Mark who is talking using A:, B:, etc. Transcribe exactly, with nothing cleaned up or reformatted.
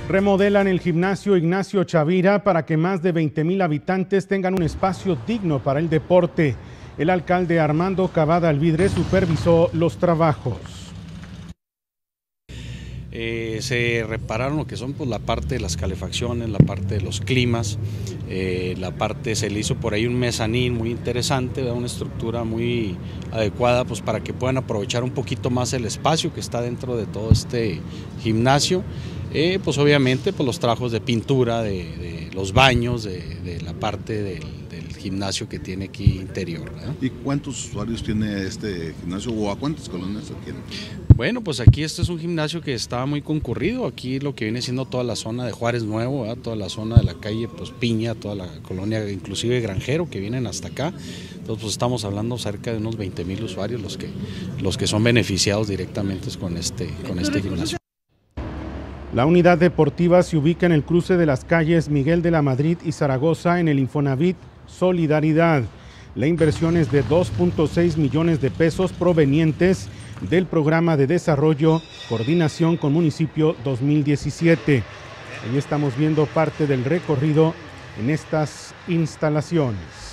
A: Remodelan el gimnasio Ignacio Chavira para que más de veinte mil habitantes tengan un espacio digno para el deporte. El alcalde Armando Cavada Alvidre supervisó los trabajos.
B: Eh, se repararon lo que son pues, la parte de las calefacciones, la parte de los climas, eh, la parte se le hizo por ahí un mezanín muy interesante, ¿verdad? Una estructura muy adecuada pues, para que puedan aprovechar un poquito más el espacio que está dentro de todo este gimnasio. Eh, pues obviamente pues, los trabajos de pintura, de, de los baños, de, de la parte del, del gimnasio que tiene aquí interior, ¿verdad?
C: ¿Y cuántos usuarios tiene este gimnasio o a cuántas colonias tiene?
B: Bueno, pues aquí este es un gimnasio que estaba muy concurrido, aquí lo que viene siendo toda la zona de Juárez Nuevo, ¿verdad? Toda la zona de la calle pues, Piña, toda la colonia, inclusive Granjero, que vienen hasta acá. Entonces pues, estamos hablando cerca de unos veinte mil usuarios los que, los que son beneficiados directamente con este, con este gimnasio.
A: La unidad deportiva se ubica en el cruce de las calles Miguel de la Madrid y Zaragoza en el Infonavit Solidaridad. La inversión es de dos punto seis millones de pesos provenientes del Programa de Desarrollo Coordinación con Municipio dos mil diecisiete. Ahí estamos viendo parte del recorrido en estas instalaciones.